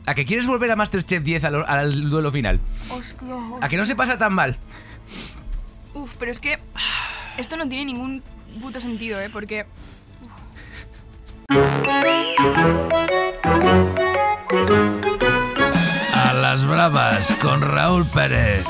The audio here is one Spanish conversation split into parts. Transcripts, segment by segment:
¿A que quieres volver a Masterchef 10 al duelo final? Hostia. ¿A que no se pasa tan mal? Uf, pero es que esto no tiene ningún puto sentido, porque... A las bravas con Raúl Pérez.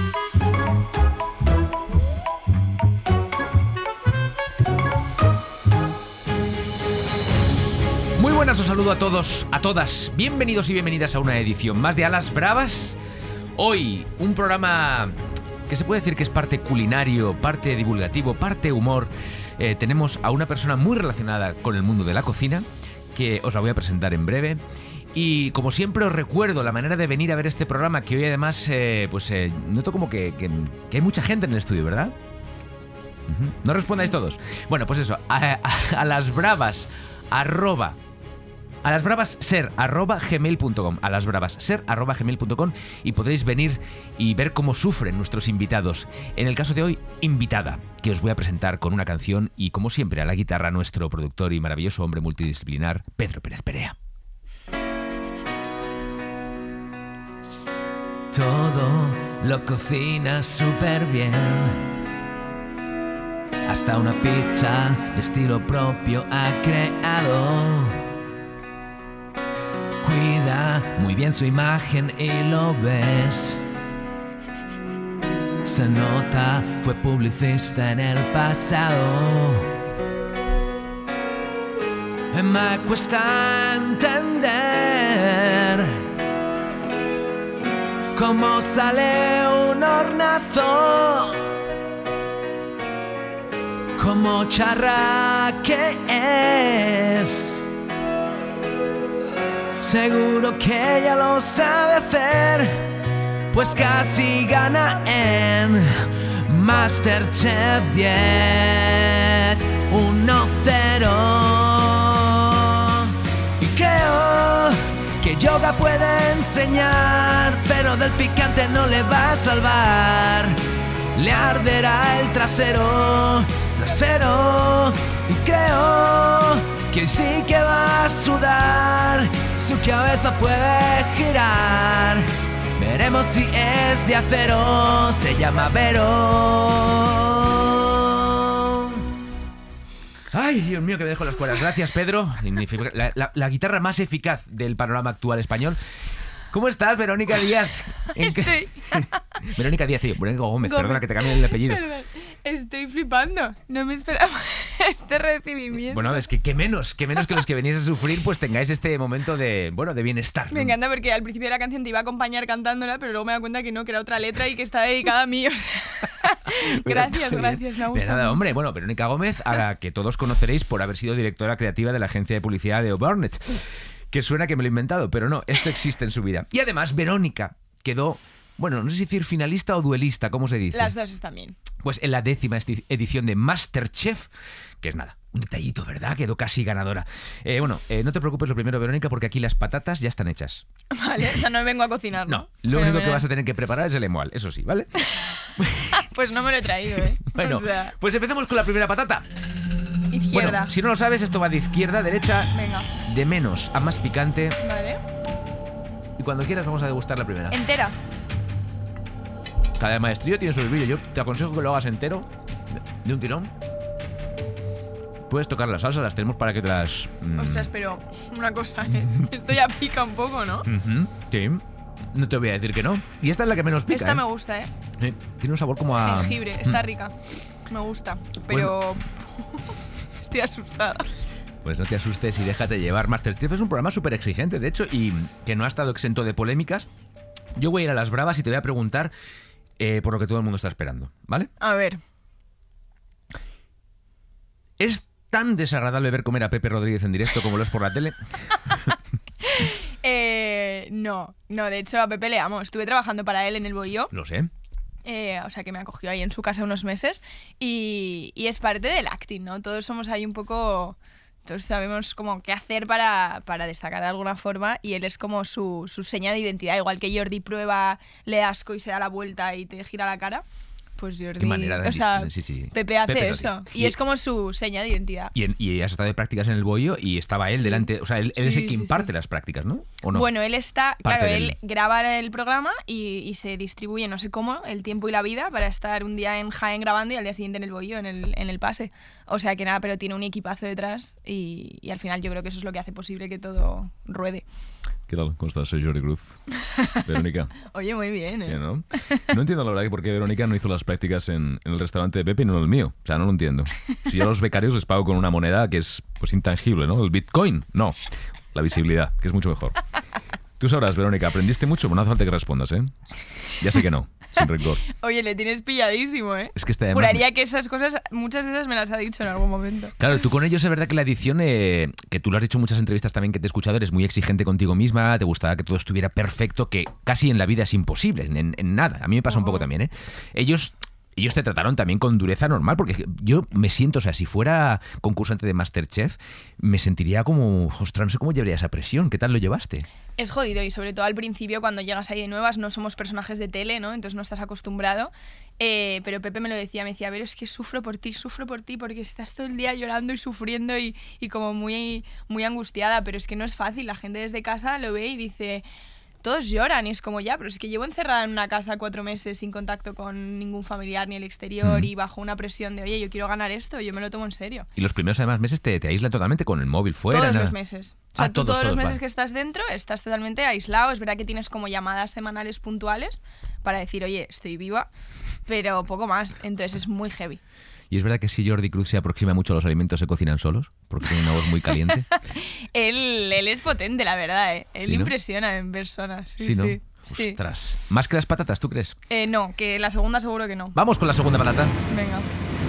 Muy buenas, os saludo a todos, a todas. Bienvenidos y bienvenidas a una edición más de A las Bravas. Hoy, un programa que se puede decir que es parte culinario, parte divulgativo, parte humor. Tenemos a una persona muy relacionada con el mundo de la cocina, que os la voy a presentar en breve. Y como siempre os recuerdo la manera de venir a ver este programa, que hoy además noto como que hay mucha gente en el estudio, ¿verdad? No respondáis todos. Bueno, pues eso, a las bravas @gmail.com, @gmail.com, y podréis venir y ver cómo sufren nuestros invitados. En el caso de hoy, invitada, que os voy a presentar con una canción y, como siempre, a la guitarra nuestro productor y maravilloso hombre multidisciplinar, Pedro Pérez Perea. Todo lo cocina súper bien, hasta una pizza de estilo propio ha creado. Cuida muy bien su imagen y lo ves. Se nota, fue publicista en el pasado. Me cuesta entender cómo sale un hornazo, cómo charra que es. Seguro que ella lo sabe hacer, pues casi gana en Masterchef 10, 1-0. Y creo que yoga puede enseñar, pero del picante no le va a salvar. Le arderá el trasero. Y creo que sí que va a sudar, su cabeza puede girar. Veremos si es de acero, se llama Vero. Ay, Dios mío, que me dejo las cuerdas. Gracias, Pedro. La guitarra más eficaz del panorama actual español. ¿Cómo estás, Verónica Díaz? Estoy... Verónica Díaz, sí, Verónica Gómez, perdona que te cambie el apellido. Perdón. Estoy flipando. No me esperaba este recibimiento. Bueno, es que qué menos que los que venís a sufrir, pues tengáis este momento de bienestar, ¿no? Me encanta porque al principio de la canción te iba a acompañar cantándola, pero luego me da cuenta que era otra letra y que está dedicada a mí. O sea, gracias, me ha gustado. De nada, hombre. Bueno, Verónica Gómez, a la que todos conoceréis por haber sido directora creativa de la agencia de publicidad Leo Burnett. Que suena que me lo he inventado, pero no, esto existe en su vida. Y además, Verónica quedó, bueno, no sé si decir finalista o duelista, ¿cómo se dice? Las dos están bien. Pues en la 10ª edición de Masterchef, que es nada, un detallito, ¿verdad? Quedó casi ganadora. No te preocupes lo primero, Verónica, porque aquí las patatas ya están hechas. Vale, o sea, no vengo a cocinar, ¿no? No, lo único que vas a tener que preparar es el emual, eso sí, ¿vale? Pues no me lo he traído, Bueno, o sea... pues empecemos con la primera patata. Izquierda. Bueno, si no lo sabes, esto va de izquierda a derecha. Venga. De menos a más picante. Vale. Y cuando quieras vamos a degustar la primera. Entera. Cada maestrillo tiene su brillo. Yo te aconsejo que lo hagas entero, de un tirón. Puedes tocar las salsas, las tenemos para que te las... Ostras, pero una cosa, esto ya pica un poco, ¿no? Sí. No te voy a decir que no. Y esta es la que menos pica. Esta me gusta, Sí. Tiene un sabor como a... jengibre, está rica. Me gusta, pero... Bueno. Estoy asustada. Pues no te asustes y déjate llevar. Masterchef es un programa súper exigente, de hecho, y que no ha estado exento de polémicas. Yo voy a ir a las bravas y te voy a preguntar por lo que todo el mundo está esperando, ¿vale? A ver. ¿Es tan desagradable ver comer a Pepe Rodríguez en directo como lo es por la tele? No, de hecho a Pepe le amo. Estuve trabajando para él en El Bohío. Lo sé. O sea que me acogió ahí en su casa unos meses y es parte del acting, ¿no? Todos somos ahí un poco... Todos sabemos como qué hacer para destacar de alguna forma y él es como su seña de identidad. Igual que Jordi prueba, le da asco y se da la vuelta y te gira la cara. Pues Jordi, Qué manera de o sea, sí. Pepe hace Pepe es eso. así. Y es como su seña de identidad. Y has estado de prácticas en el Bollo y estaba él Sí. delante. O sea, él es el Sí, que sí, imparte sí. las prácticas, ¿no? ¿O no? Bueno, él está, Parte claro, del- él graba el programa y se distribuye, no sé cómo, el tiempo y la vida para estar un día en Jaén grabando y al día siguiente en el Bollo, en el pase. O sea que nada, pero tiene un equipazo detrás y al final yo creo que eso es lo que hace posible que todo ruede. ¿Qué tal? ¿Cómo estás? Soy Jordi Cruz. Verónica. Oye, muy bien, ¿eh? Bien, ¿no? No entiendo la verdad que por qué Verónica no hizo las prácticas en el restaurante de Pepe y no en el mío. O sea, no lo entiendo. Si yo a los becarios les pago con una moneda que es pues intangible, ¿no? El Bitcoin. No. La visibilidad, que es mucho mejor. Tú sabrás, Verónica, ¿aprendiste mucho? Bueno, no hace falta que respondas, ¿eh? Ya sé que no, sin rencor. Oye, le tienes pilladísimo, ¿eh? Es que además... Juraría que esas cosas, muchas de esas me las ha dicho en algún momento. Claro, tú con ellos es verdad que la edición, que tú lo has dicho en muchas entrevistas también que te he escuchado, eres muy exigente contigo misma, te gustaba que todo estuviera perfecto, que casi en la vida es imposible, en nada. A mí me pasa un poco también, ¿eh? Ellos te trataron también con dureza normal, porque yo me siento, o sea, si fuera concursante de MasterChef, me sentiría como, ostras, no sé cómo llevaría esa presión. ¿Qué tal lo llevaste? Es jodido y sobre todo al principio cuando llegas ahí de nuevas no somos personajes de tele, ¿no? Entonces no estás acostumbrado. Pero Pepe me lo decía, me decía, a ver, es que sufro por ti porque estás todo el día llorando y sufriendo y como muy, muy angustiada, pero es que no es fácil. La gente desde casa lo ve y dice... Todos lloran y es como ya, pero es que llevo encerrada en una casa 4 meses sin contacto con ningún familiar ni el exterior y bajo una presión de, oye, yo quiero ganar esto, yo me lo tomo en serio. Y los primeros además meses te aíslan totalmente con el móvil fuera. Todos nada. los meses. O sea, tú todos los meses vale. que estás dentro estás totalmente aislado. Es verdad que tienes como llamadas semanales puntuales para decir, oye, estoy viva, pero poco más. Entonces es muy heavy. ¿Y es verdad que si Jordi Cruz se aproxima mucho a los alimentos se cocinan solos? Porque tiene una voz muy caliente. Él es potente, la verdad, ¿eh? Él ¿Sí, no? impresiona en personas. Sí, Sí, ¿no? sí. Sí. Ostras. ¿Más que las patatas, tú crees? No, que la segunda seguro que no. Vamos con la segunda patata. Venga.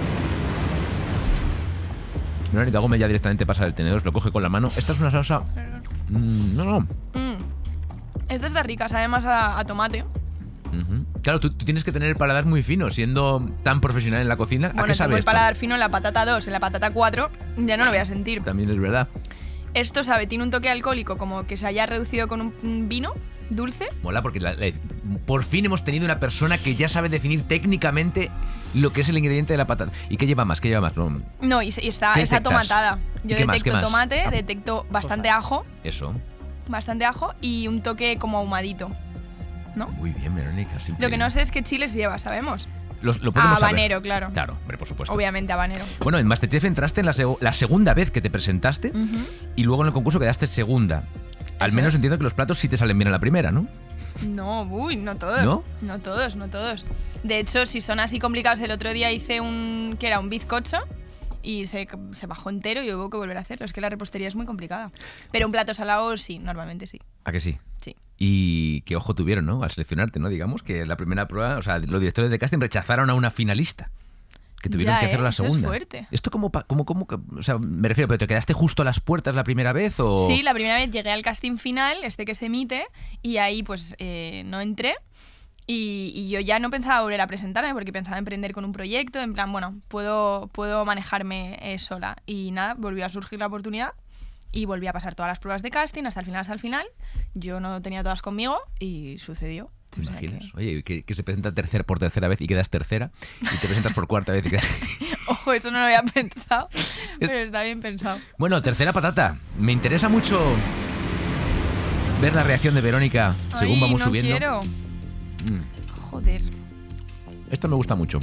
Verónica Gómez ya directamente pasa del tenedor, lo coge con la mano. Esta es una salsa... no. Esta está rica, sabe más a tomate. Ujú. Claro, tú tienes que tener el paladar muy fino, siendo tan profesional en la cocina. ¿A Bueno, qué sabe tengo el esto? paladar fino en la patata 2, en la patata 4, ya no lo voy a sentir. También es verdad. Esto, sabe, tiene un toque alcohólico, como que se haya reducido con un vino dulce. Mola porque por fin hemos tenido una persona que ya sabe definir técnicamente lo que es el ingrediente de la patata. ¿Y qué lleva más? ¿Qué lleva más? No, y está ¿Qué detectas? atomatada. ¿Y Yo qué más? detecto ¿Qué más? tomate, Ah, detecto bastante cosa. ajo, Eso. y un toque como ahumadito, ¿no? Muy bien, Verónica. Lo que no sé es qué chiles lleva, ¿sabemos? Lo podemos Habanero, saber. claro. Claro, hombre, por supuesto. Obviamente habanero. Bueno, en Masterchef entraste en la segunda vez que te presentaste Ujú. y luego en el concurso quedaste segunda. Al Eso menos es. entiendo que los platos sí te salen bien a la primera, ¿no? No, no todos. ¿No? No todos. De hecho, si son así complicados, el otro día hice que era un bizcocho y se bajó entero y hubo que volver a hacerlo. Es que la repostería es muy complicada. Pero un plato salado sí, normalmente sí. ¿A que sí? Sí. Y qué ojo tuvieron, ¿no? Al seleccionarte, ¿no? Digamos que la primera prueba, o sea, los directores de casting rechazaron a una finalista. Que tuvieron Ya, que hacerlo la eso es segunda. fuerte. Esto como, o sea, me refiero, ¿pero te quedaste justo a las puertas la primera vez o...? Sí, la primera vez llegué al casting final, que se emite, y ahí pues no entré. Y yo ya no pensaba volver a presentarme porque pensaba emprender con un proyecto, en plan, bueno, puedo manejarme sola. Y nada, volvió a surgir la oportunidad y volví a pasar todas las pruebas de casting hasta el final. Yo no tenía todas conmigo y sucedió. ¿Te O sea imaginas? Oye, que se presenta por tercera vez y quedas tercera y te presentas por cuarta vez y quedas... Ojo, eso no lo había pensado, pero está bien pensado. Bueno, tercera patata. Me interesa mucho ver la reacción de Verónica según Ay, vamos no subiendo. quiero. Mm. Joder. Esto me gusta mucho.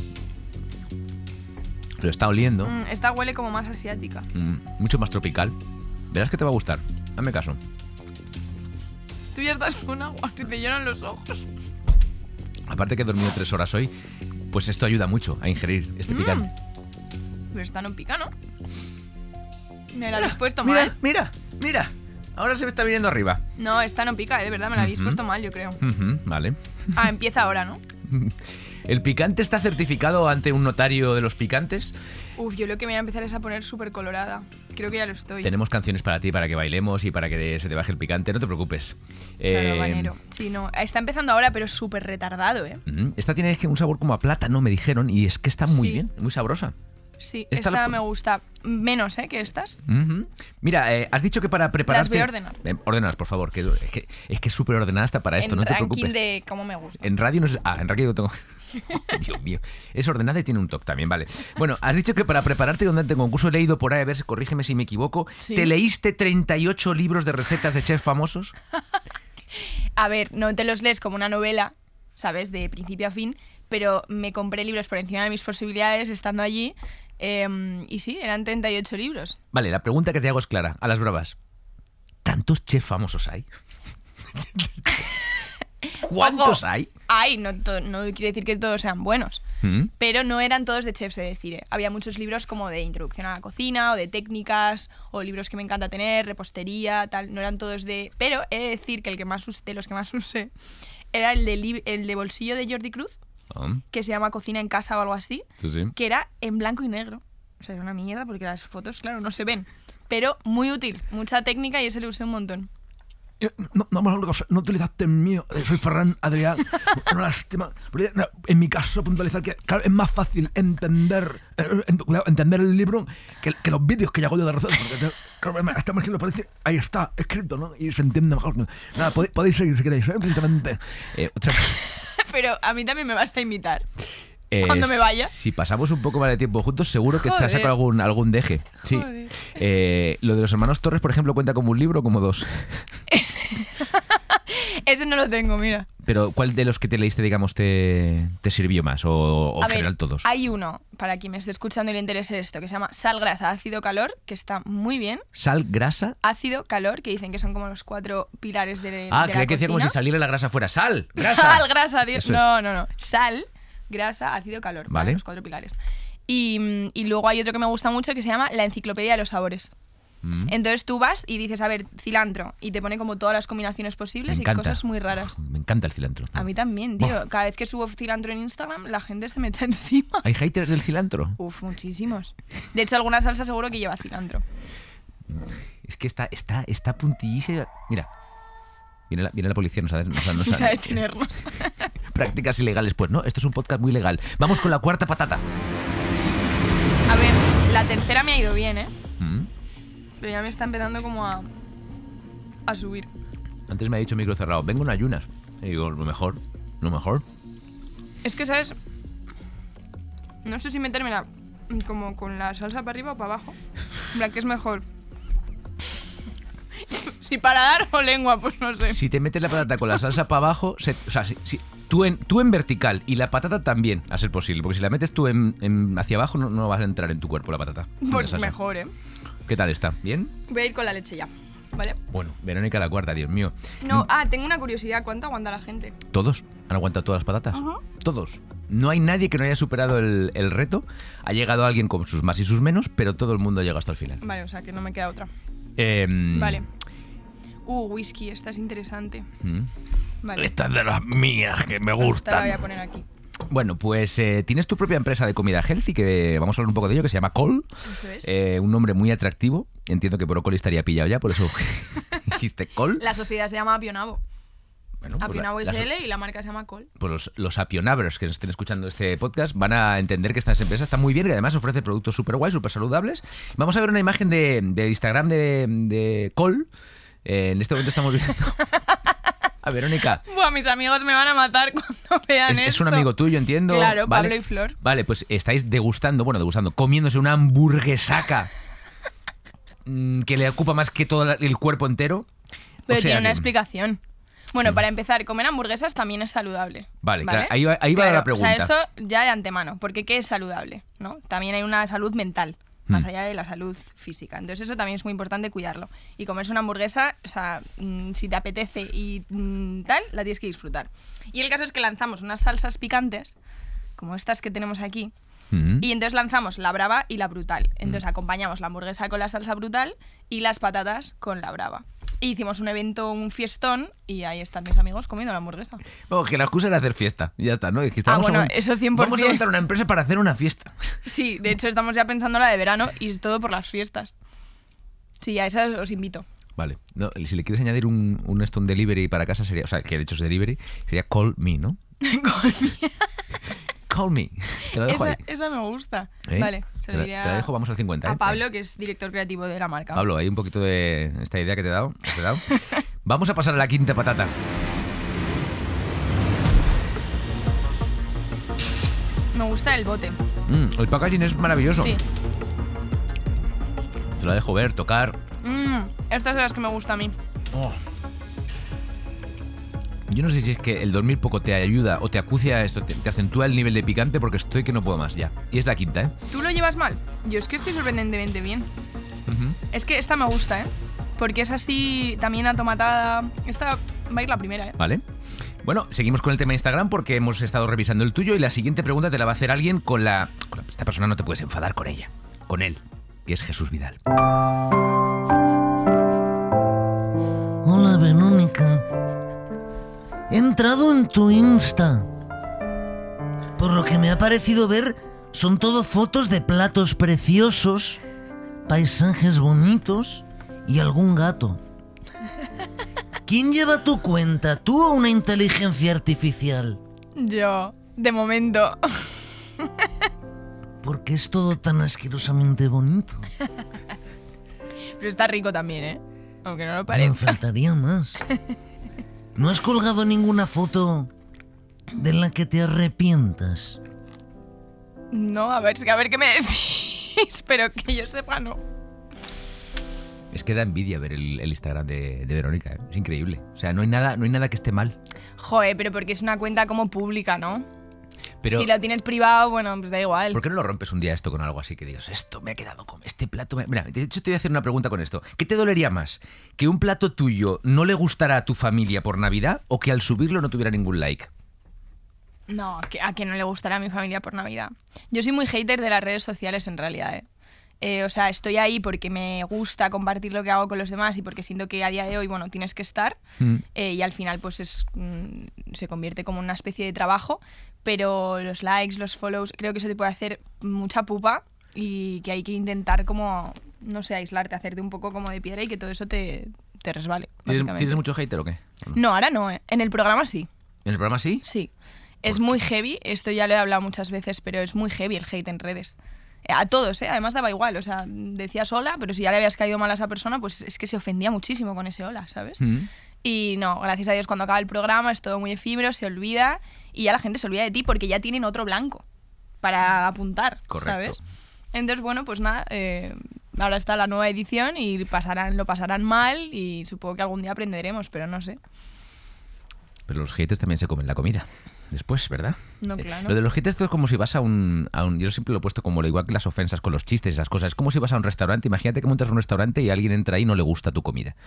Pero está oliendo. Esta huele como más asiática. Mucho más tropical. Verás que te va a gustar. Hazme caso. Tú ya estás con agua, se te llenan los ojos. Aparte que he dormido 3 horas hoy, pues esto ayuda mucho a ingerir este picante. Pero esta no pica, ¿no? Me la habéis puesto mal. Mira. Ahora se me está viniendo arriba. No, esta no pica, de verdad, me la habéis puesto mal, yo creo. Vale. Ah, empieza ahora, ¿no? ¿El picante está certificado ante un notario de los picantes? Uf, yo lo que me voy a empezar es a poner súper colorada. Creo que ya lo estoy. Tenemos canciones para ti, para que bailemos y para que se te baje el picante, no te preocupes. Claro, habanero. Sí, no. Está empezando ahora, pero súper retardado, ¿eh? Esta tiene un sabor como a plátano, me dijeron, y es que está muy Sí. bien, muy sabrosa. Sí, Esta esta la- me gusta menos, que estas. Ujú. Mira, has dicho que para prepararte... Las voy a ordenar. Ordenas, por favor, que es que es súper ordenada hasta para esto, En no te ranking preocupes. de cómo me gusta. En radio no es... Ah, en radio tengo... Dios mío. Es ordenada y tiene un toque también, vale. Bueno, has dicho que para prepararte durante el concurso he leído por ahí, a ver, corrígeme si me equivoco, Sí. ¿te leíste 38 libros de recetas de chefs famosos? A ver, no te los lees como una novela, ¿sabes? De principio a fin, pero me compré libros por encima de mis posibilidades estando allí. Y sí, eran 38 libros. Vale, la pregunta que te hago es clara, a las bravas. ¿Tantos chefs famosos hay? ¿Cuántos Ojo, hay? Hay, no quiere decir que todos sean buenos. ¿Mm? Pero no eran todos de chefs, es decir, había muchos libros como de introducción a la cocina o de técnicas o libros que me encanta tener, repostería, tal, no eran todos de... Pero he de decir que el que más de los que más usé era el de bolsillo de Jordi Cruz, Ah, que se llama Cocina en casa o algo así, tú sí. que era en blanco y negro. O sea, era una mierda porque las fotos, claro, no se ven. Pero muy útil, mucha técnica y ese le usé un montón. No utilizaste el mío, soy Ferran Adrià, una lástima. Pero, en mi caso, puntualizar que claro, es más fácil entender el libro que los vídeos que yo hago yo de recetas. Porque claro, estamos haciendo por decir, ahí está, escrito, ¿no? Y se entiende mejor. Nada, podéis seguir si queréis, evidentemente. Otra... Pero a mí también me vas a invitar. Cuando me vaya. Si pasamos un poco más de tiempo juntos, seguro que te Joder. saco algún deje. Sí. Joder. Lo de los hermanos Torres, por ejemplo, cuenta como un libro o como dos. Ese no lo tengo, mira. Pero ¿cuál de los que te leíste, digamos, te sirvió más? ¿O A en general ver, todos? hay uno, para quien me esté escuchando y le interese esto, que se llama Sal, Grasa, Ácido, Calor, que está muy bien. ¿Sal, grasa? Ácido, calor, que dicen que son como los 4 pilares de Ah, la creía que decía como si cocina. saliera la grasa fuera. ¡Sal! ¡Grasa! Sal, grasa, Dios. Eso es. No. Sal, grasa, ácido, calor. Vale. Los 4 pilares. Y luego hay otro que me gusta mucho que se llama La Enciclopedia de los Sabores. Mm. Entonces tú vas y dices, a ver, cilantro, y te pone como todas las combinaciones posibles Me y encanta. cosas muy raras. Me encanta el cilantro. A mí también, tío. Cada vez que subo cilantro en Instagram, la gente se me echa encima. ¿Hay haters del cilantro? Uf, muchísimos. De hecho, alguna salsa seguro que lleva cilantro. Es que está puntillísima. Mira. Viene la policía, nos ha Para detenernos. prácticas ilegales. Pues no, esto es un podcast muy legal. Vamos con la cuarta patata. A ver, la tercera me ha ido bien, ¿eh? Mm. Pero ya me está empezando como a subir. Antes me ha dicho micro cerrado, vengo en ayunas. Y digo, lo mejor. Es que, ¿sabes? No sé si metérmela como con la salsa para arriba o para abajo. En plan, ¿qué es mejor? Si paladar o lengua, pues no sé. Si te metes la patata con la salsa para abajo, o sea, tú en vertical y la patata también, a ser posible. Porque si la metes tú hacia abajo, no vas a entrar en tu cuerpo la patata. Pues La salsa. mejor, ¿eh? ¿Qué tal está? ¿Bien? Voy a ir con la leche ya, ¿vale? Bueno, Verónica la cuarta, Dios mío. No, tengo una curiosidad. ¿Cuánto aguanta la gente? ¿Todos han aguantado todas las patatas? Ajá. Todos. No hay nadie que no haya superado el reto. Ha llegado alguien con sus más y sus menos, pero todo el mundo ha llegado hasta el final. Vale, o sea que no me queda otra. Vale. Vale. Whisky, esta es interesante. Mm. Vale. Esta es de las mías que me Esta la voy gustan. a poner aquí. Bueno, pues tienes tu propia empresa de comida healthy, que vamos a hablar un poco de ello, que se llama Col. Eso es. Un nombre muy atractivo. Entiendo que Brócoli estaría pillado ya, por eso dijiste Col. La sociedad se llama Apionavo. Bueno, pues Apionavo la- SL y la marca se llama Col. pues los apionavers que estén escuchando este podcast van a entender que esta empresa está muy bien y que además ofrece productos súper guays, súper saludables. Vamos a ver una imagen de Instagram de Col. En este momento estamos viendo a Verónica. Buah, mis amigos me van a matar cuando vean esto. Es un amigo tuyo, entiendo. Claro, ¿vale? Pablo y Flor. Vale, pues estáis comiéndose una hamburguesaca que le ocupa más que todo el cuerpo entero. Pero O sea tiene una que- explicación. Bueno, para empezar, comer hamburguesas también es saludable. Vale, claro, ahí va la pregunta. O sea, eso ya de antemano, porque ¿qué es saludable? ¿No? También hay una salud mental, más allá de la salud física. Entonces eso también es muy importante cuidarlo. Y comerse una hamburguesa, o sea, si te apetece y tal, la tienes que disfrutar. Y el caso es que lanzamos unas salsas picantes, como estas que tenemos aquí, Mm. y entonces lanzamos la brava y la brutal. Entonces acompañamos la hamburguesa con la salsa brutal y las patatas con la brava. Y hicimos un evento, un fiestón, y ahí están mis amigos comiendo la hamburguesa. Bueno, que la excusa era hacer fiesta. Y ya está, ¿no? Dijiste, vamos bueno, a eso 100%. Vamos a montar una empresa para hacer una fiesta. Sí, de hecho estamos ya pensando la de verano y es todo por las fiestas. Sí, a esas os invito. Vale. No, si le quieres añadir un Stone Delivery para casa sería... O sea, que de hecho es delivery, sería Call Me, ¿no? Call Me. Te lo dejo ahí. Esa me gusta. ¿Eh? Vale, se lo Te diré la dejo, vamos al 50. a Pablo, que es director creativo de la marca. Pablo, hay un poquito de esta idea que te he dado. Vamos a pasar a la quinta patata. Me gusta el bote. El packaging es maravilloso. Sí. Te la dejo ver, tocar. Estas son las que me gusta a mí. Oh. Yo no sé si es que el dormir poco te ayuda o te acucia esto, te acentúa el nivel de picante, porque estoy que no puedo más ya. Y es la quinta, ¿eh? ¿Tú lo llevas mal? Yo es que estoy sorprendentemente bien. Es que esta me gusta, ¿eh? Porque es así, también atomatada. Esta va a ir la primera, ¿eh? Vale. Bueno, seguimos con el tema de Instagram porque hemos estado revisando el tuyo y la siguiente pregunta te la va a hacer alguien con la... Esta persona no te puedes enfadar con ella. Con él, que es Jesús Vidal. Hola, Verónica. He entrado en tu Insta. Por lo que me ha parecido ver, son todo fotos de platos preciosos, paisajes bonitos y algún gato. ¿Quién lleva tu cuenta? ¿Tú o una inteligencia artificial? Yo, de momento. ¿Por qué es todo tan asquerosamente bonito? Pero está rico también, ¿eh? Aunque no lo Me parezca. faltaría más. ¿No has colgado ninguna foto de la que te arrepientas? No, a ver qué me decís. Pero que yo sepa, no. Es que da envidia ver el Instagram de Verónica, ¿eh? Es increíble. O sea, no hay nada que esté mal. Joder, pero porque es una cuenta como pública, ¿no? Pero, si lo tienes privado, bueno, pues da igual. ¿por qué no lo rompes un día esto con algo así que digas, esto me ha quedado con este plato? Mira, de hecho te voy a hacer una pregunta con esto. ¿Qué te dolería más? ¿Que un plato tuyo no le gustara a tu familia por Navidad o que al subirlo no tuviera ningún like? No, a que no le gustará a mi familia por Navidad. Yo soy muy hater de las redes sociales en realidad, ¿eh? O sea, estoy ahí porque me gusta compartir lo que hago con los demás y porque siento que a día de hoy, bueno, tienes que estar y al final pues se convierte como una especie de trabajo, pero los likes, los follows, creo que eso te puede hacer mucha pupa y que hay que intentar como, no sé, aislarte, hacerte un poco como de piedra y que todo eso te resbale, básicamente. ¿Tienes mucho hater o qué? ¿O no? No, ahora no, ¿eh? En el programa sí. ¿En el programa sí? Sí. Es muy heavy, esto ya lo he hablado muchas veces, pero es muy heavy el hate en redes. A todos, ¿eh? Además daba igual, o sea, decías hola, pero si ya le habías caído mal a esa persona, pues es que se ofendía muchísimo con ese hola, ¿sabes? Y no, gracias a Dios cuando acaba el programa es todo muy efímero, se olvida y ya la gente se olvida de ti porque ya tienen otro blanco para apuntar, Correcto. ¿sabes? Entonces, bueno, pues nada, ahora está la nueva edición y lo pasarán mal y supongo que algún día aprenderemos, pero no sé. Pero los haters también se comen la comida. Después, ¿verdad? No, claro. Lo de los haters esto es como si vas a un... Yo siempre lo he puesto como lo igual que las ofensas con los chistes y esas cosas. Es como si vas a un restaurante. Imagínate que montas un restaurante y alguien entra ahí y no le gusta tu comida.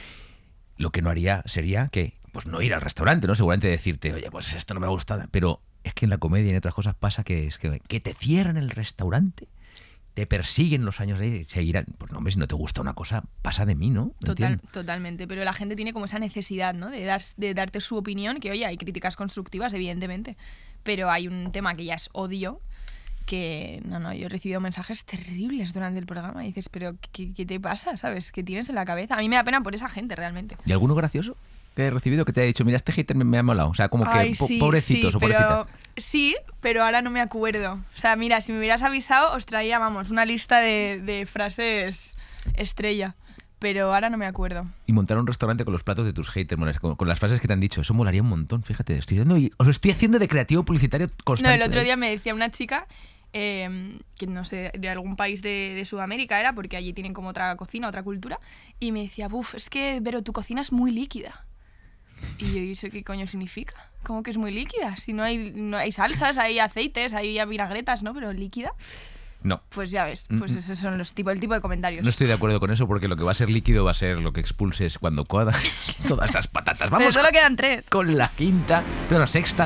Lo que no haría sería que, pues no ir al restaurante, ¿no? Seguramente decirte, oye, pues esto no me ha gustado. Pero es que en la comedia y en otras cosas pasa que te cierran el restaurante, te persiguen los años de seguirán. Pues no, hombre, si no te gusta una cosa, pasa de mí, ¿no? Totalmente, pero la gente tiene como esa necesidad, ¿no? De darte su opinión, que oye, hay críticas constructivas, evidentemente, pero hay un tema que ya es odio, que no, yo he recibido mensajes terribles durante el programa y dices, pero ¿qué te pasa? ¿Sabes? ¿Qué tienes en la cabeza? A mí me da pena por esa gente, realmente. ¿Y alguno gracioso que he recibido que te haya dicho, mira, este hater me ha molado? O sea, como que Ay, sí, pobrecitos sí, o pobrecitas. Sí, pero ahora no me acuerdo. O sea, mira, si me hubieras avisado, os traía, vamos, una lista de frases estrella. Pero ahora no me acuerdo. Y montar un restaurante con los platos de tus haters, con las frases que te han dicho. Eso molaría un montón, fíjate. Os lo estoy haciendo de creativo publicitario constante. No, el otro día me decía una chica, que no sé, de algún país de Sudamérica era, porque allí tienen como otra cocina, otra cultura, y me decía, buf, es que, Vero, tu cocina es muy líquida. Y yo, ¿y eso qué coño significa? ¿Cómo que es muy líquida? Si no hay salsas, hay aceites, hay vinagretas, ¿no? Pero líquida. No. Pues ya ves, pues esos son el tipo de comentarios. No estoy de acuerdo con eso porque lo que va a ser líquido va a ser lo que expulses cuando codas todas estas patatas. Vamos. Pero solo quedan 3. Con la quinta, pero la sexta.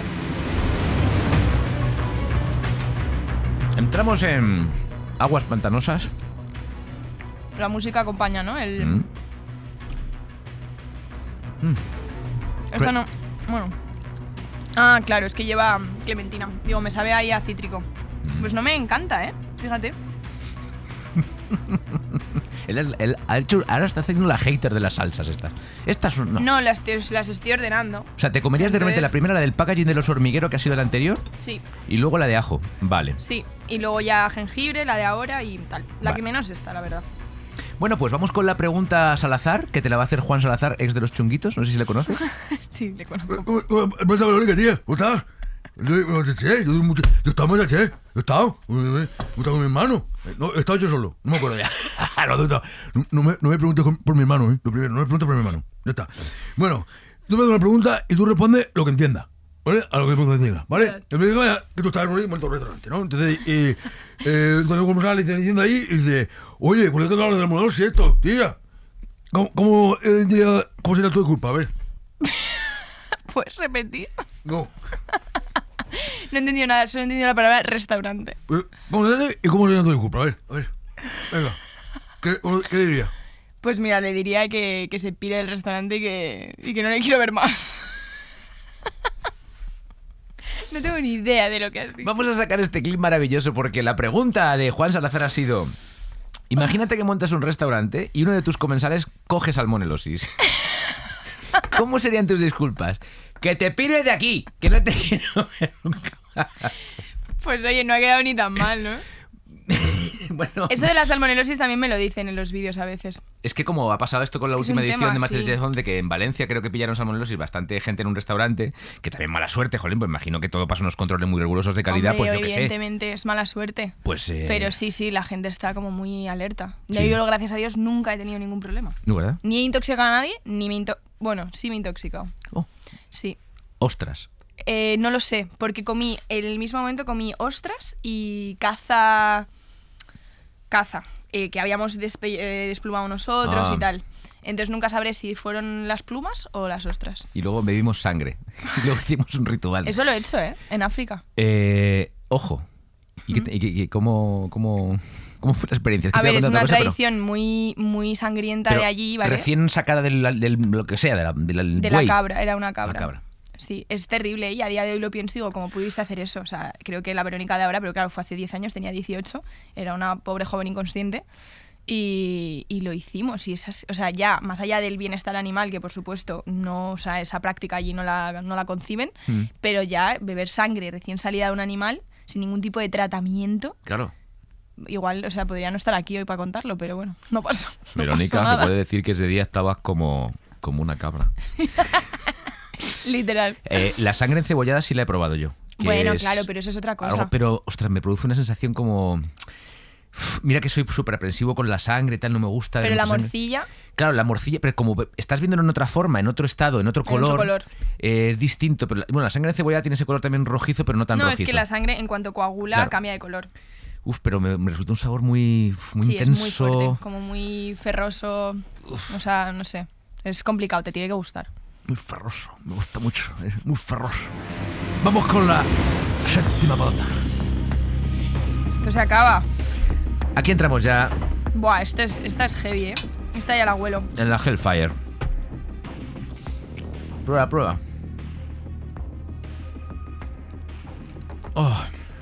Entramos en aguas pantanosas. La música acompaña, ¿no? Esta no... Bueno. Ah, claro, es que lleva clementina. Digo, me sabe ahí a cítrico. Pues no me encanta, ¿eh? Fíjate. Ahora está haciendo la hater de las salsas estas. Estas no. No, las estoy ordenando. O sea, ¿te comerías de repente la primera, la del packaging de los hormiguero, que ha sido la anterior? Sí. Y luego la de ajo. Vale. Sí. Y luego ya jengibre, la de ahora y tal. La Vale. que menos está, la verdad. Bueno, pues vamos con la pregunta Salazar, que te la va a hacer Juan Salazar, ex de los Chunguitos. No sé si le conoces. Sí, le conozco. ¿Cómo pasa, Verónica, tía? ¿Cómo estás? Yo estaba muy che. Yo estaba con mi hermano. No, he estado yo solo. No me acuerdo ya. No me preguntes por mi hermano, ¿eh? Lo primero, no me preguntes por mi hermano. Ya está. Bueno, tú me das una pregunta y tú respondes lo que entiendas. ¿Vale? A lo que me digas, ¿vale? Claro. Yo me digo que tú estás en un restaurante, ¿no? Entonces, como sale diciendo ahí, y dice, oye, ¿por qué te hablas del mono? Si esto, tía. ¿Cómo sería tu culpa? A ver. ¿Puedes repetir? No. No he entendido nada, solo he entendido la palabra restaurante. ¿Cómo sería y cómo sería tu culpa? A ver. Venga. ¿Qué le diría? Pues mira, le diría que se pire del restaurante y que no le quiero ver más. No tengo ni idea de lo que has dicho. Vamos a sacar este clip maravilloso porque la pregunta de Juan Salazar ha sido: imagínate que montas un restaurante y uno de tus comensales coge salmonelosis. ¿Cómo serían tus disculpas? Que te pires de aquí, que no te quiero ver nunca más. Pues oye, no ha quedado ni tan mal, ¿no? Bueno, Eso de la salmonelosis también me lo dicen en los vídeos a veces. es que como ha pasado esto con la Es que es última un edición tema, de MasterChef, sí. de que en Valencia creo que pillaron salmonelosis bastante gente en un restaurante, que también mala suerte, jolín, pues imagino que todo pasa unos controles muy rigurosos de calidad, Hombre, pues yo qué sé. evidentemente es mala suerte. Pues Pero sí, la gente está como muy alerta. Sí. Yo, gracias a Dios, nunca he tenido ningún problema. ¿No, verdad? Ni he intoxicado a nadie, ni me Bueno, sí me he intoxicado. Oh, Sí. ostras. No lo sé, porque en el mismo momento comí ostras y caza, que habíamos desplumado nosotros Ah. y tal. Entonces nunca sabré si fueron las plumas o las ostras. Y luego bebimos sangre. Y luego hicimos un ritual. Eso lo he hecho, en África. Ojo. ¿Y cómo fue la experiencia? A que te ver, voy es contar una otra cosa, tradición muy, muy sangrienta pero de allí, ¿vale? recién sacada del lo que sea, del De buey. la cabra, era una cabra. La cabra. Sí, es terrible y a día de hoy lo pienso y digo, ¿cómo pudiste hacer eso? O sea, creo que la Verónica de ahora, pero claro, fue hace 10 años, tenía 18, era una pobre joven inconsciente y lo hicimos. Y o sea, ya más allá del bienestar animal, que por supuesto no, o sea, esa práctica allí no la conciben, pero ya beber sangre recién salida de un animal sin ningún tipo de tratamiento, Claro. igual, o sea, podría no estar aquí hoy para contarlo, pero bueno, no pasó. No Verónica, pasó se nada. puede decir que ese día estabas como una cabra. Literal. La sangre encebollada sí la he probado yo. que Bueno, es claro, pero eso es otra cosa. algo- pero, ostras, me produce una sensación como... Mira que soy súper aprensivo con la sangre, tal, no me gusta. Pero la mucha sangre. morcilla, Claro, la morcilla, pero como estás viéndolo en otra forma, en otro estado, en otro En otro color, color. Es distinto. Pero, bueno, la sangre encebollada tiene ese color también rojizo, pero no tan no, rojizo. es que la sangre en cuanto coagula Claro. cambia de color. Uf, pero me resulta un sabor muy Sí, intenso. es muy fuerte, como muy ferroso. O sea, no sé. Es complicado, te tiene que gustar. Muy ferroso, me gusta mucho, es muy ferroso. Vamos con la séptima banda. Esto se acaba. Aquí entramos ya Buah, esta es heavy, ¿eh? Esta ya la huelo. en la Hellfire. Prueba. Oh.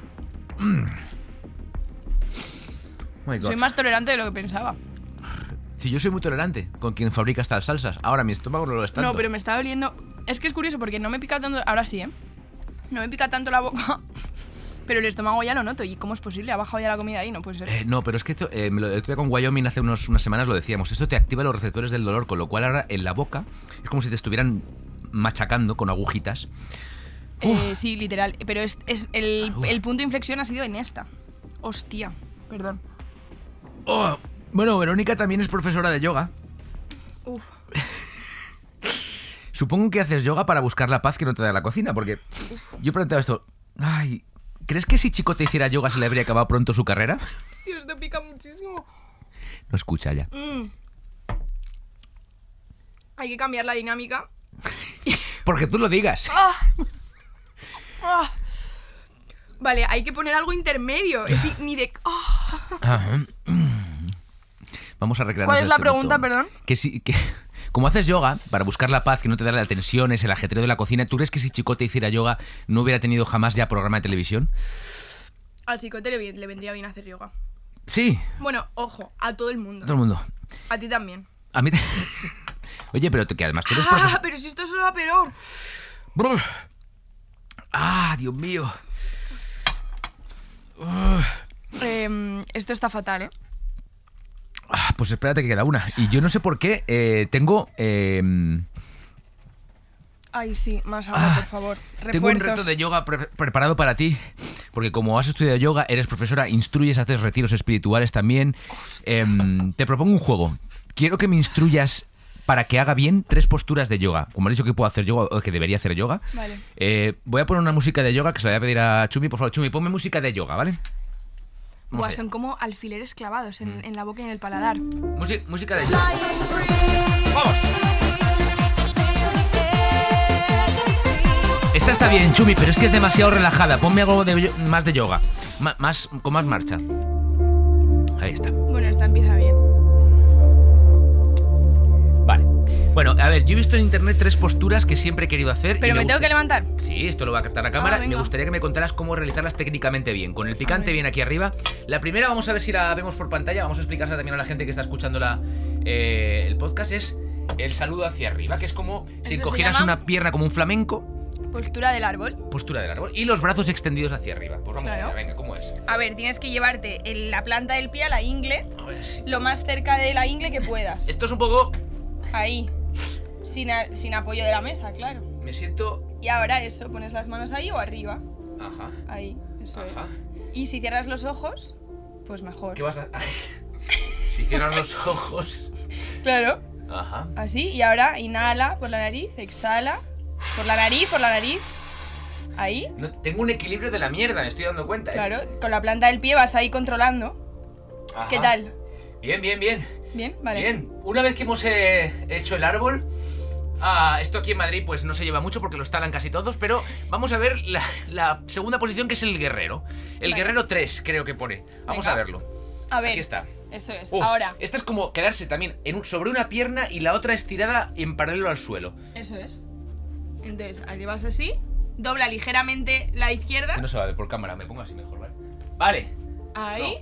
My God. Soy más tolerante de lo que pensaba. Si yo soy muy tolerante con quien fabrica estas salsas, ahora mi estómago no lo es tanto. No, pero me está doliendo. Es que es curioso porque no me pica tanto. Ahora sí, ¿eh? No me pica tanto la boca. Pero el estómago ya lo noto. ¿Y cómo es posible? ¿Ha bajado ya la comida ahí? No puede ser. No, pero es que esto, el otro día con Wyoming hace unas semanas lo decíamos. Esto te activa los receptores del dolor, con lo cual ahora en la boca es como si te estuvieran machacando con agujitas. Sí, literal. Pero el punto de inflexión ha sido en esta. Hostia, perdón. Oh, bueno, Verónica también es profesora de yoga. Uf. Supongo que haces yoga para buscar la paz que no te da la cocina, porque yo he planteado esto. Ay, ¿crees que si Chicote hiciera yoga se le habría acabado pronto su carrera? Dios, esto pica muchísimo. No escucha ya. Hay que cambiar la dinámica. Porque tú lo digas. Ah. Vale, hay que poner algo intermedio. Ni de. Ajá. Vamos a recrearnos ¿Cuál es la este pregunta, botón. perdón? Que como haces yoga para buscar la paz, que no te da la tensión, es el ajetreo de la cocina, ¿tú crees que si Chicote hiciera yoga no hubiera tenido jamás ya programa de televisión? Al chicote le vendría bien hacer yoga. Sí, Bueno, ojo, a todo el a mundo. todo el mundo. A ti también. A mí... Oye, pero que además tú eres ¡Ah! profesor... Pero si esto solo va peor. Brr. ¡Ah, Dios mío! Esto está fatal, ¿eh? Pues espérate que queda una. Y yo no sé por qué tengo... Ay, sí, más agua, por favor. Tengo un Refuerzos. reto de yoga preparado para ti, porque como has estudiado yoga, eres profesora, instruyes, haces retiros espirituales también. Te propongo un juego. Quiero que me instruyas para que haga bien 3 posturas de yoga. Como he dicho que puedo hacer yoga o que debería hacer yoga. Vale. Voy a poner una música de yoga que se la voy a pedir a Chumi. Por favor, Chumi, ponme música de yoga, ¿vale? Vamos Buah, allá. son como alfileres clavados en la boca y en el paladar. Música de yoga. ¡Vamos! Esta está bien, Chumi, pero es que es demasiado relajada. Ponme algo más de yoga. Con más marcha. Ahí está. Bueno, esta empieza bien. Vale. Bueno, a ver, yo he visto en internet 3 posturas que siempre he querido hacer. ¿Pero y me tengo que gusta- levantar? Sí, esto lo va a captar la cámara. Me venga. gustaría que me contaras cómo realizarlas técnicamente bien. Con el picante ver. bien aquí arriba. La primera, vamos a ver si la vemos por pantalla. Vamos a explicársela también a la gente que está escuchando el podcast. Es el saludo hacia arriba, que es como si ¿Eso se cogieras llama? una pierna como un flamenco. Postura del árbol. Postura del árbol. Y los brazos extendidos hacia arriba. Pues vamos Claro. allá, venga, ¿cómo es? A ver, tienes que llevarte la planta del pie a la ingle, A ver si... lo más cerca de la ingle que puedas. Esto es un poco... Ahí. Sin apoyo de la mesa, claro. Me siento... Y ahora eso, pones las manos ahí o arriba. Ajá. Ahí, eso Ajá. es. Y si cierras los ojos, pues mejor. ¿Qué vas a...? Si cierras los ojos... Claro. Ajá. Así, y ahora inhala por la nariz, exhala. Por la nariz. Ahí. No, tengo un equilibrio de la mierda, me estoy dando cuenta, ¿eh? Claro, con la planta del pie vas ahí controlando. Ajá. ¿Qué tal? Bien. ¿Bien? Vale. Bien. Una vez que hemos hecho el árbol... esto aquí en Madrid pues no se lleva mucho porque los talan casi todos, pero vamos a ver la segunda posición, que es el guerrero. El Vale. guerrero 3 creo que pone. Vamos Venga. a verlo. A ver. Aquí está. Eso es. Oh, Ahora. Esta es como quedarse también sobre una pierna y la otra estirada en paralelo al suelo. Eso es. Entonces, ahí vas así. Dobla ligeramente la izquierda. Que no se va a ver por cámara, me pongo así mejor, ¿vale? Vale. Ahí.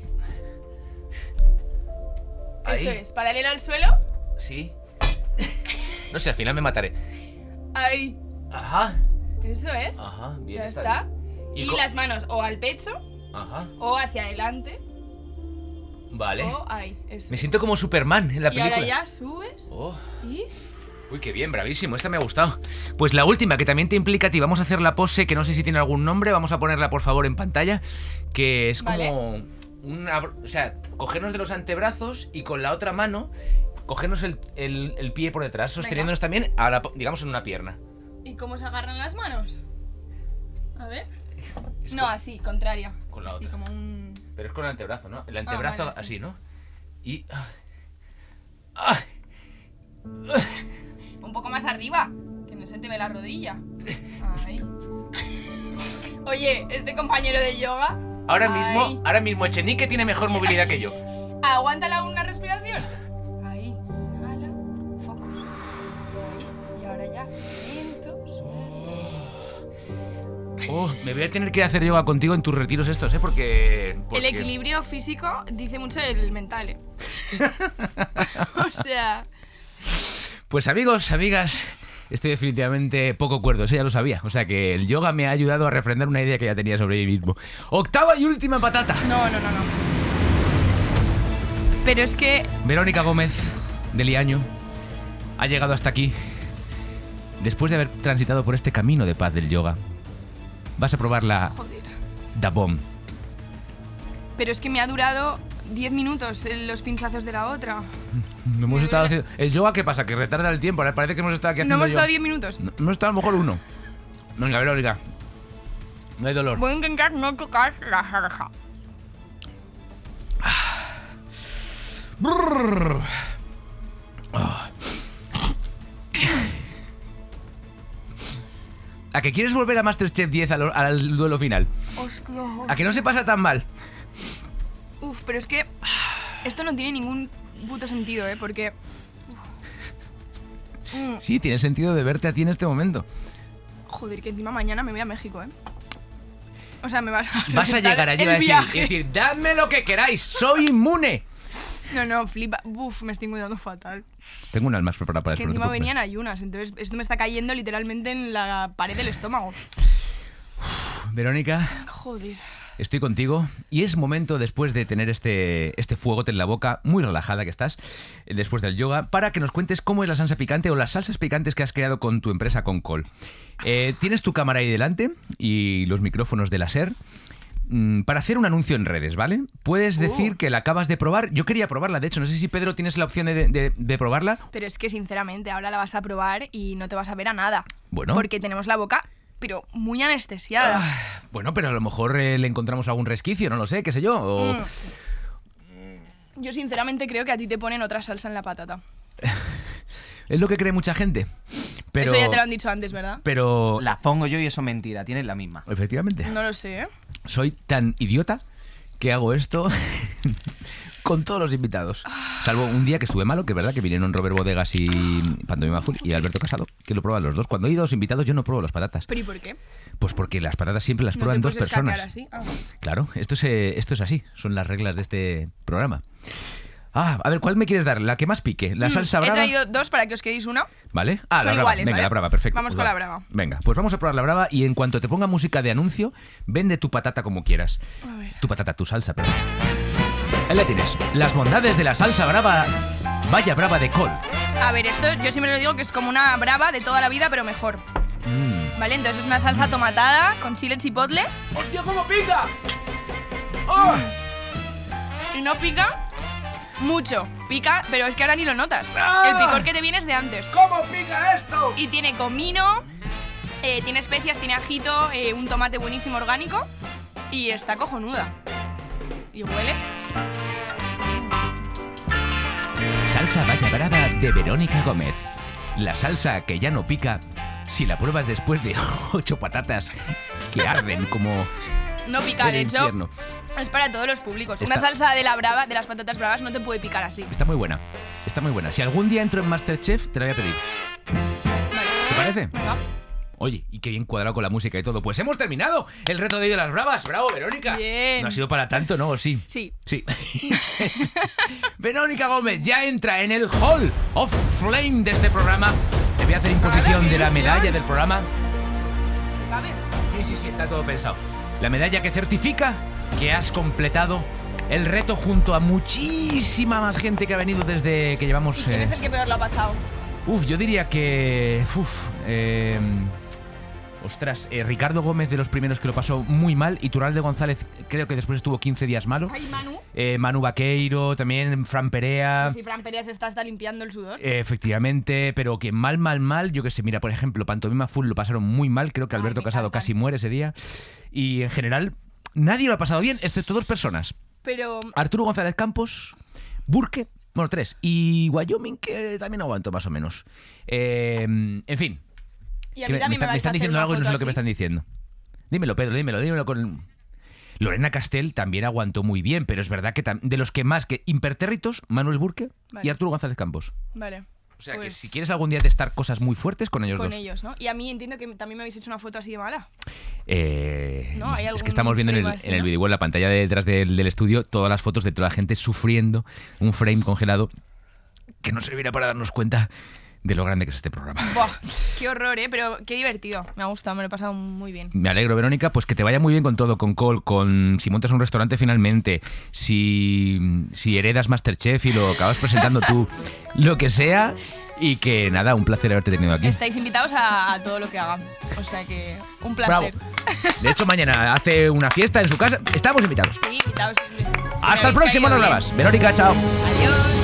Ahí. Eso es. Paralela al suelo. Sí. No sé, al final me mataré. Ahí. Ajá. Eso es. Ajá, bien. Ya está. bien. Y co- las manos o al pecho Ajá. o hacia adelante. Vale. O ahí. Eso Me es. siento como Superman en la Y película. ahora ya subes. Oh. Y. Uy, qué bien, bravísimo. Esta me ha gustado. Pues la última, que también te implica a ti. Vamos a hacer la pose, que no sé si tiene algún nombre. Vamos a ponerla, por favor, en pantalla. Que es como... o sea, cogernos de los antebrazos y con la otra mano cogernos el pie por detrás, sosteniéndonos también, digamos, en una pierna. ¿Y cómo se agarran las manos? A ver. Es No, con- así, contraria. Con la Así, otra. como un. Pero es con el antebrazo, ¿no? El antebrazo vale, sí. así, ¿no? Y... ¡Ah! Un poco más arriba. Que no se te ve la rodilla. Ahí. Oye, este compañero de yoga. Ahora Ahí. mismo Echenique tiene mejor movilidad que yo. Aguántala una respiración. Ahí. Inhala. Focus. Ahí. Y ahora ya. Lento. Suave. Oh, me voy a tener que hacer yoga contigo en tus retiros estos, ¿eh? Porque... El equilibrio físico dice mucho del mental, ¿eh? O sea. Pues amigos, amigas, estoy definitivamente poco cuerdo, eso ya lo sabía. O sea que el yoga me ha ayudado a refrendar una idea que ya tenía sobre mí mismo. Octava y última patata. No. Pero es que. Verónica Gómez, de Liaño, ha llegado hasta aquí. Después de haber transitado por este camino de paz del yoga, vas a probar la Joder. Da Bomb. Pero es que me ha durado 10 minutos los pinchazos de la otra. No hemos Me estado duele. haciendo... ¿El yoga qué pasa? Que retarda el tiempo. Ahora parece que hemos estado aquí No haciendo hemos estado yoga. 10 minutos. No, hemos estado a lo mejor 1. Venga, Verónica. No hay dolor. Voy a intentar no tocar la jarja. Brrr. Oh. ¿A que quieres volver a Masterchef 10 al duelo final? Hostia. ¿A que no se pasa tan mal? Uf, pero es que esto no tiene ningún puto sentido, ¿eh? Porque... Sí, tiene sentido de verte a ti en este momento. Joder, que encima mañana me voy a México, ¿eh? O sea, me vas a Vas a llegar allí el y decir, dadme lo que queráis, soy inmune. No, flipa. Uf, me estoy cuidando fatal. Tengo un alma preparada para Es que eso. no te encima preocupes. venían ayunas, entonces esto me está cayendo literalmente en la pared del estómago. Verónica, Joder. estoy contigo y es momento, después de tener este fuegote en la boca, muy relajada que estás, después del yoga, para que nos cuentes cómo es la salsa picante o las salsas picantes que has creado con tu empresa Concol. Tienes tu cámara ahí delante y los micrófonos de la SER para hacer un anuncio en redes, ¿vale? Puedes decir que la acabas de probar. Yo quería probarla, de hecho, no sé si Pedro tienes la opción de probarla. Pero es que sinceramente ahora la vas a probar y no te vas a ver a nada. Bueno. Porque tenemos la boca, pero muy anestesiada. Bueno, pero a lo mejor le encontramos algún resquicio, no lo sé, qué sé yo. O... Yo sinceramente creo que a ti te ponen otra salsa en la patata. Es lo que cree mucha gente. Pero... Eso ya te lo han dicho antes, ¿verdad? Pero... Las pongo yo y eso es mentira, tienes la misma. Efectivamente. No lo sé, ¿eh? Soy tan idiota que hago esto con todos los invitados. Salvo un día que estuve malo, que es verdad que vinieron Robert Bodegas y Pantomima Full y Alberto Casado, que lo prueban los dos. Cuando hay dos invitados yo no pruebo las patatas. ¿Pero y por qué? Pues porque las patatas siempre las No prueban te dos puedes personas. escaquear así. Claro, esto es así. Son las reglas de este programa. A ver, ¿cuál me quieres dar? La que más pique. ¿La salsa He brava? traído dos para que os quedéis una. ¿Vale? Son la brava. iguales, Venga, ¿vale? la brava, perfecto. Vamos con la brava. Venga, pues vamos a probar la brava y en cuanto te ponga música de anuncio, vende tu patata como quieras. A ver. Tu patata, tu salsa, perdón. Ahí la tienes. Las bondades de la salsa brava. Vaya brava de col. A ver, esto yo siempre lo digo que es como una brava de toda la vida, pero mejor. ¿Vale? Entonces es una salsa tomatada con chile chipotle. ¡Hostia, cómo pica! Y no pica mucho. Pica, pero es que ahora ni lo notas. ¡Ah! El picor que te viene es de antes. ¿Cómo pica esto? Y tiene comino, tiene especias, tiene ajito, un tomate buenísimo orgánico. Y está cojonuda. Y huele. Salsa Vaya Brava de Verónica Gómez. La salsa que ya no pica si la pruebas después de 8 patatas que arden como No pica, del de hecho. infierno. Es para todos los públicos. Está- Una salsa de la brava, de las patatas bravas, no te puede picar así. Está muy buena. Está muy buena. Si algún día entro en Masterchef, te la voy a pedir. Vale. ¿Te parece? Venga. Oye, y qué bien cuadrado con la música y todo. Pues hemos terminado el reto de hoy de las bravas. ¡Bravo, Verónica! Bien. No ha sido para tanto, ¿no? ¿O sí? Sí. Sí. Verónica Gómez ya entra en el Hall of Flame de este programa. Te voy a hacer imposición ¡Hala, qué de la ilusión! medalla del programa. ¿Cabe? Sí, está todo pensado. La medalla que certifica que has completado el reto junto a muchísima más gente que ha venido desde que llevamos... ¿Quién es el que peor lo ha pasado? Yo diría que... ostras, Ricardo Gómez de los primeros que lo pasó muy mal. Y Turalde González creo que después estuvo 15 días malo. Ay, Manu. Manu Vaqueiro, también Fran Perea. Si Fran Pérez está limpiando el sudor. Efectivamente, pero que mal, yo que sé, mira, por ejemplo, Pantomima Full lo pasaron muy mal, creo que Alberto me Casado encantan. casi muere ese día. Y en general, nadie lo ha pasado bien, excepto 2 personas. Pero Arturo González Campos, Burke, bueno, 3, y Wyoming, que también aguantó más o menos. En fin, y a que mí también me están diciendo algo y no sé lo que me están diciendo. diciendo. Dímelo, Pedro, dímelo con... Lorena Castell también aguantó muy bien, pero es verdad que de los que más que impertérritos, Manuel Burke Vale. y Arturo González Campos. Vale. O sea, que Pues si quieres algún día testar cosas muy fuertes, con ellos con dos. ellos, ¿no? Y a mí entiendo que también me habéis hecho una foto así de mala. No, ¿hay es algún que estamos viendo frame así, en el no? video, en la pantalla de detrás del estudio, todas las fotos de toda la gente sufriendo un frame congelado que no servirá para darnos cuenta de lo grande que es este programa. Buah, qué horror, ¿eh? Pero qué divertido. Me ha gustado, me lo he pasado muy bien. Me alegro, Verónica, pues que te vaya muy bien con todo, con Col, si montas un restaurante finalmente, si heredas Masterchef y lo acabas presentando tú, lo que sea, y que nada, un placer haberte tenido aquí. Estáis invitados a todo lo que haga. O sea que, un Bravo. placer. De hecho, mañana hace una fiesta en su casa. Estamos invitados. Sí, invitados. Hasta el próximo, nos Nos grabas. Verónica, chao. Adiós.